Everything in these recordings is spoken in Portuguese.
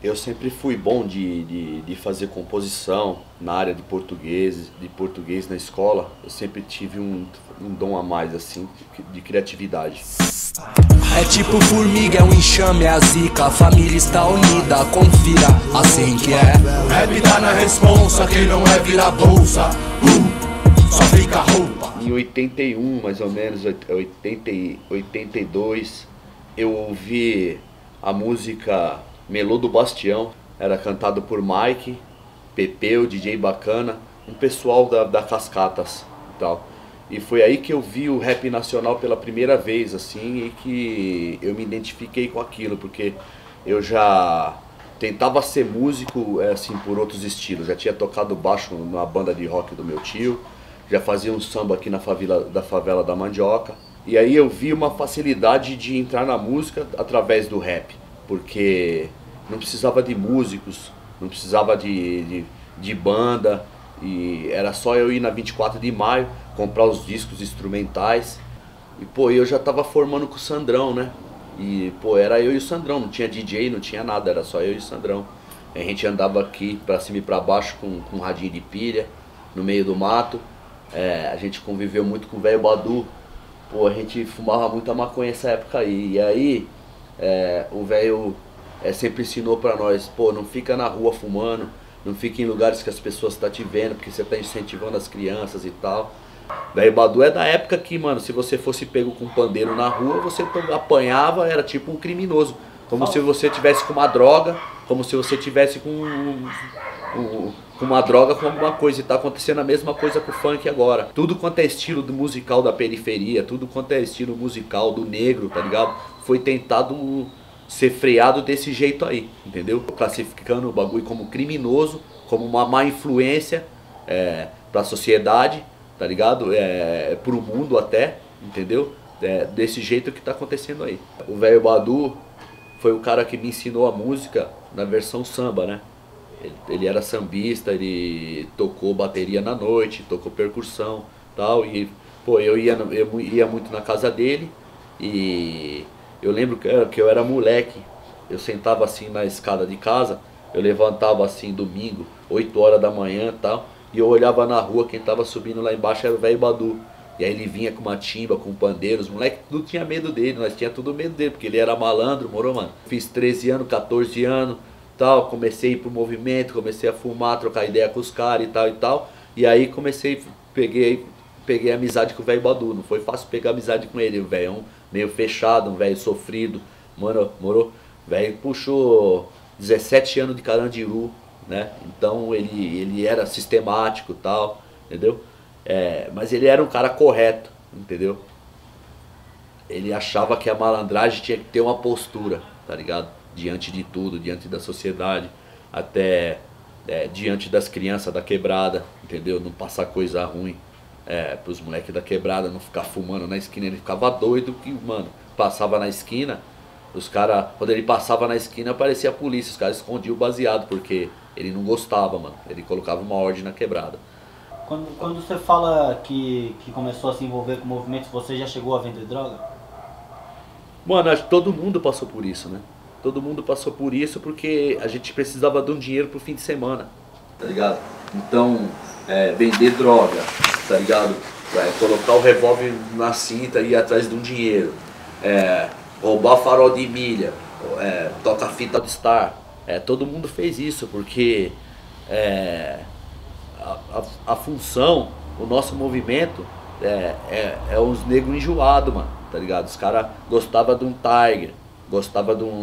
Eu sempre fui bom de fazer composição na área de português na escola. Eu sempre tive um dom a mais, assim, de criatividade. É tipo formiga, é um enxame, é a zica. A família está unida, confira, assim que é. Rap tá na responsa, quem não é vira bolsa. Só fica roupa. Em 81, mais ou menos, 82, eu ouvi a música Melô do Bastião. Era cantado por Mike, Pepeu, DJ Bacana, um pessoal da Cascatas e tal. E foi aí que eu vi o rap nacional pela primeira vez, assim, e que eu me identifiquei com aquilo, porque eu já tentava ser músico, assim, por outros estilos. Já tinha tocado baixo na banda de rock do meu tio, já fazia um samba aqui na favela da Mandioca. E aí eu vi uma facilidade de entrar na música através do rap, porque não precisava de músicos, não precisava de banda, e era só eu ir na 24 de maio, comprar os discos instrumentais. E pô, eu já tava formando com o Sandrão, né? E pô, era eu e o Sandrão, não tinha DJ, não tinha nada, era só eu e o Sandrão. A gente andava aqui pra cima e pra baixo com um radinho de pilha, no meio do mato. A gente conviveu muito com o velho Badu. Pô, a gente fumava muita maconha nessa época aí. E aí, o velho sempre ensinou pra nós, pô, não fica na rua fumando, não fica em lugares que as pessoas estão te vendo, porque você tá incentivando as crianças e tal. Velho Badu é da época que, mano, se você fosse pego com um pandeiro na rua, você apanhava, era tipo um criminoso. Como se você tivesse com uma droga, como se você tivesse com uma droga, com alguma coisa. E tá acontecendo a mesma coisa com o funk agora. Tudo quanto é estilo do musical da periferia, tudo quanto é estilo musical do negro, tá ligado? Foi tentado ser freado desse jeito aí, entendeu? Classificando o bagulho como criminoso, como uma má influência pra sociedade, tá ligado? Pro mundo até, entendeu? Desse jeito que tá acontecendo aí. O velho Badu foi o cara que me ensinou a música na versão samba, né? Ele era sambista, ele tocou bateria na noite, tocou percussão e tal. E pô, eu ia muito na casa dele. E eu lembro que eu era moleque. Eu sentava assim na escada de casa, eu levantava assim domingo, 8 horas da manhã e tal. E eu olhava na rua, quem tava subindo lá embaixo era o velho Badu. E aí ele vinha com uma timba, com um pandeiro, os moleques tudo tinha medo dele, nós tinha tudo medo dele, porque ele era malandro, morou, mano. Fiz 13 anos, 14 anos, tal, comecei a ir pro movimento, comecei a fumar, trocar ideia com os caras e tal. E aí peguei amizade com o velho Badu, não foi fácil pegar amizade com ele, o velho meio fechado, um velho sofrido, mano, morou. Velho puxou 17 anos de Carandiru, né? Então ele era sistemático e tal, entendeu? Mas ele era um cara correto, entendeu? Ele achava que a malandragem tinha que ter uma postura, tá ligado? Diante de tudo, diante da sociedade, até diante das crianças da quebrada, entendeu? Não passar coisa ruim pros moleques da quebrada, não ficar fumando na esquina. Ele ficava doido que, mano, passava na esquina, os caras, quando ele passava na esquina aparecia a polícia, os caras escondiam o baseado, porque ele não gostava, mano. Ele colocava uma ordem na quebrada. Quando você fala que começou a se envolver com movimentos, você já chegou a vender droga? Mano, acho que todo mundo passou por isso, né? Todo mundo passou por isso porque a gente precisava de um dinheiro pro fim de semana, tá ligado? Então, vender droga, tá ligado? Colocar o revólver na cinta e ir atrás de um dinheiro. Roubar farol de milha, tocar fita de Star. Todo mundo fez isso porque a função, o nosso movimento é uns negros enjoados, mano, tá ligado? Os caras gostavam de um Tiger, gostavam de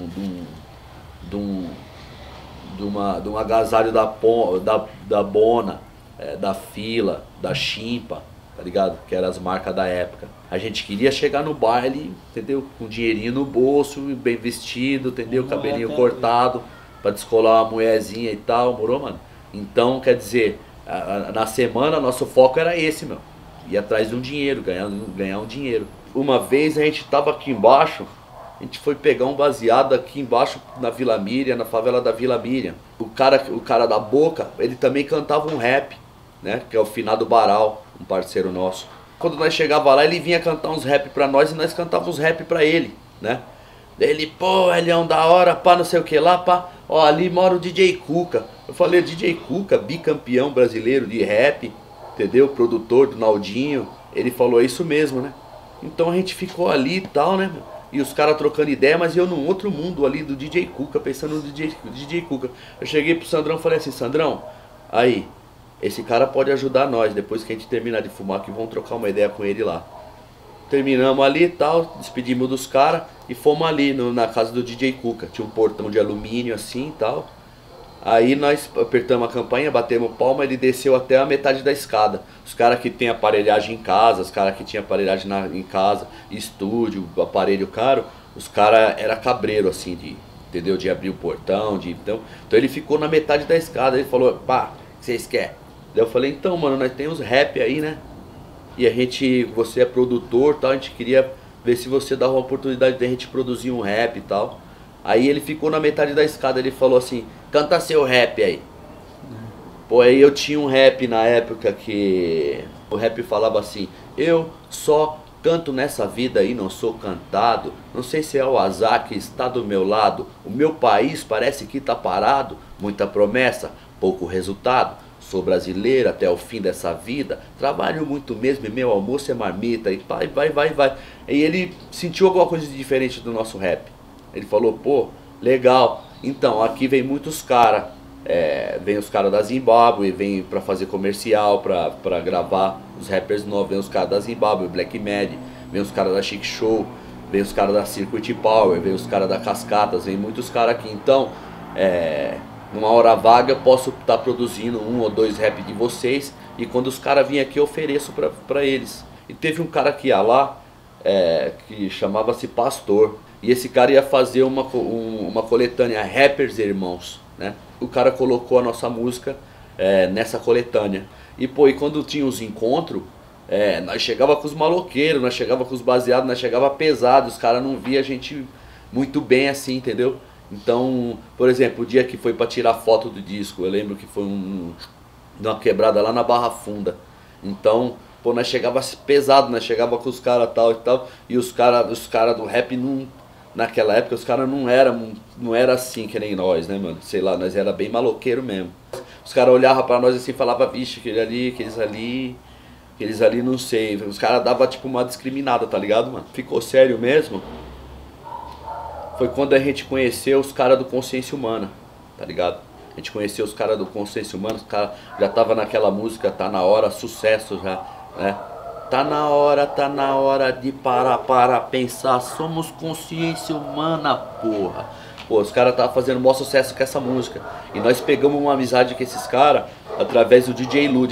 um agasalho da Bona, da Fila, da Chimpa, tá ligado? Que eram as marcas da época. A gente queria chegar no baile, entendeu? Com dinheirinho no bolso, bem vestido, entendeu? Cabelinho cortado, pra descolar uma mulherzinha e tal, morou, mano? Então, quer dizer, na semana nosso foco era esse, meu. Ir atrás de um dinheiro, ganhar um dinheiro. Uma vez a gente tava aqui embaixo, a gente foi pegar um baseado aqui embaixo na Vila Miriam, na favela da Vila Miriam. O cara da Boca, ele também cantava um rap, né? Que é o finado Baral, um parceiro nosso. Quando nós chegava lá, ele vinha cantar uns rap pra nós e nós cantávamos rap pra ele, né? Ele, pô, Elião da hora, pá, não sei o que lá, pá. ó, ali mora o DJ Cuca. Eu falei, DJ Cuca, bicampeão brasileiro de rap, entendeu? Produtor do Naldinho. Ele falou, é isso mesmo, né? Então a gente ficou ali e tal, né? E os caras trocando ideia, mas eu num outro mundo ali do DJ Cuca, pensando no DJ Cuca. Eu cheguei pro Sandrão e falei assim, Sandrão, aí, esse cara pode ajudar nós, depois que a gente terminar de fumar, que vamos trocar uma ideia com ele lá. Terminamos ali e tal, despedimos dos caras e fomos ali na casa do DJ Cuca. Tinha um portão de alumínio assim e tal. Aí nós apertamos a campainha, batemos palma, ele desceu até a metade da escada. Os caras que tem aparelhagem em casa, os caras que tinham aparelhagem em casa, estúdio, aparelho caro, os caras era cabreiro assim, entendeu? De abrir o portão, então ele ficou na metade da escada, ele falou, pá, o que vocês querem? Daí eu falei, então mano, nós temos rap aí, né? E você é produtor e tal, a gente queria ver se você dava uma oportunidade de a gente produzir um rap e tal. Aí ele ficou na metade da escada, ele falou assim, canta seu rap aí. Pô, aí eu tinha um rap na época que o rap falava assim, eu só canto nessa vida e não sou cantado, não sei se é o azar que está do meu lado, o meu país parece que tá parado, muita promessa, pouco resultado. Sou brasileiro até o fim dessa vida, trabalho muito mesmo e meu almoço é marmita, e vai. E ele sentiu alguma coisa de diferente do nosso rap. Ele falou, pô, legal, então aqui vem muitos caras, vem os caras da Zimbábue, vem pra fazer comercial, pra gravar os rappers novos, vem os caras da Zimbábue, Black Mad, vem os caras da Chic Show, vem os caras da Circuit Power, vem os caras da Cascatas, vem muitos caras aqui, então, numa hora vaga eu posso estar produzindo 1 ou 2 rap de vocês e quando os caras virem aqui eu ofereço pra eles. E teve um cara que ia lá, que chamava-se Pastor, e esse cara ia fazer uma coletânea Rappers Irmãos, né? O cara colocou a nossa música nessa coletânea. E pô, e quando tinha os encontros, nós chegava com os maloqueiros, nós chegava com os baseados, nós chegava pesado, os caras não via a gente muito bem assim, entendeu? Então, por exemplo, o dia que foi pra tirar foto do disco, eu lembro que foi uma quebrada lá na Barra Funda. Então, pô, nós chegava pesado, nós chegava com os caras tal e tal, e os cara do rap naquela época os caras não era assim que nem nós, né, mano? Sei lá, nós era bem maloqueiro mesmo. Os caras olhavam pra nós assim e falavam, vixe, aqueles ali, não sei. Os caras davam tipo uma discriminada, tá ligado, mano? Ficou sério mesmo. Foi quando a gente conheceu os caras do Consciência Humana, tá ligado? A gente conheceu os caras do Consciência Humana, os caras já tava naquela música, tá na hora, sucesso já, né? Tá na hora de parar para pensar, somos consciência humana, porra. Pô, os caras estavam fazendo o maior sucesso com essa música. E nós pegamos uma amizade com esses caras através do DJ Lu,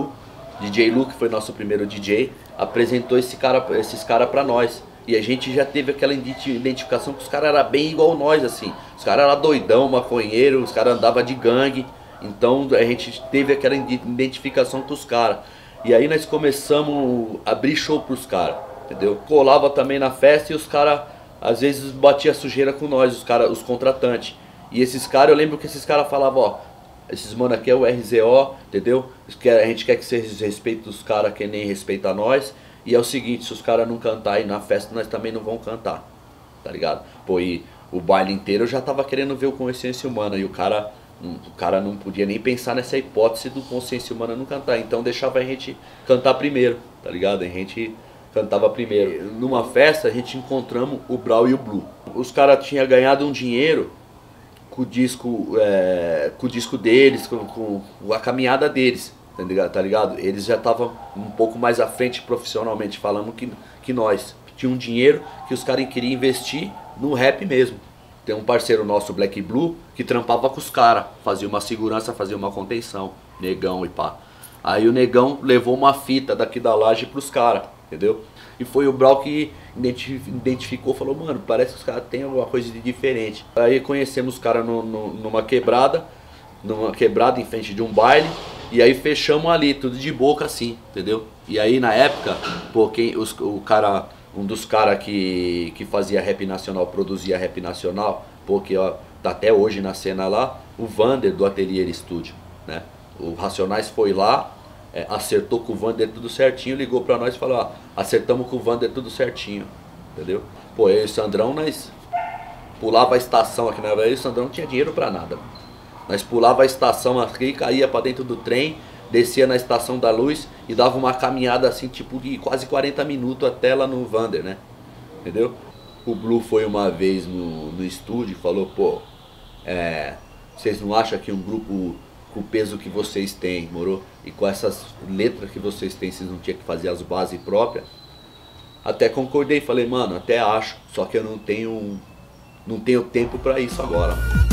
que foi nosso primeiro DJ, apresentou esses caras pra nós. E a gente já teve aquela identificação que os caras eram bem igual nós, assim. Os caras eram doidão, maconheiro, os caras andavam de gangue. Então a gente teve aquela identificação com os caras. E aí nós começamos a abrir show pros caras, entendeu? Colava também na festa e os caras, às vezes, batiam sujeira com nós, os contratantes. E esses caras, eu lembro que esses caras falavam, ó, esses mano aqui é o RZO, entendeu? A gente quer que vocês respeitem os caras que nem respeitam nós. E é o seguinte, se os caras não cantarem na festa, nós também não vamos cantar, tá ligado? Pô, e o baile inteiro eu já tava querendo ver o Consciência Humana e o cara não podia nem pensar nessa hipótese do Consciência Humana não cantar, então deixava a gente cantar primeiro, tá ligado? A gente cantava primeiro. Numa festa a gente encontramos o Brau e o Blue. Os caras tinham ganhado um dinheiro com o disco deles, com a caminhada deles. Tá ligado? Eles já estavam um pouco mais à frente profissionalmente falando que nós. Tinha um dinheiro que os caras queriam investir no rap mesmo. Tem um parceiro nosso, Black Blue, que trampava com os caras. Fazia uma segurança, fazia uma contenção. Negão e pá. Aí o Negão levou uma fita daqui da laje pros caras, entendeu? E foi o Brau que identificou, falou, mano, parece que os caras têm alguma coisa de diferente. Aí conhecemos os caras numa quebrada em frente de um baile. E aí fechamos ali, tudo de boca assim, entendeu? E aí na época, pô, um dos caras que fazia rap nacional, produzia rap nacional, pô, que ó, tá até hoje na cena lá, o Vander do Atelier Studio, né? O Racionais foi lá, acertou com o Vander tudo certinho, ligou pra nós e falou, ó, acertamos com o Vander tudo certinho, entendeu? Pô, eu e o Sandrão, nós pulava a estação aqui na Avenida Sandrão, não tinha dinheiro pra nada. Nós pulava a estação aqui, caía pra dentro do trem, descia na Estação da Luz e dava uma caminhada assim, tipo de quase 40 minutos até lá no Vander, né? Entendeu? O Blue foi uma vez no estúdio e falou, pô, vocês não acham que um grupo com o peso que vocês têm, moro? E com essas letras que vocês têm, vocês não tinham que fazer as bases próprias? Até concordei, falei, mano, até acho, só que eu não tenho tempo pra isso agora.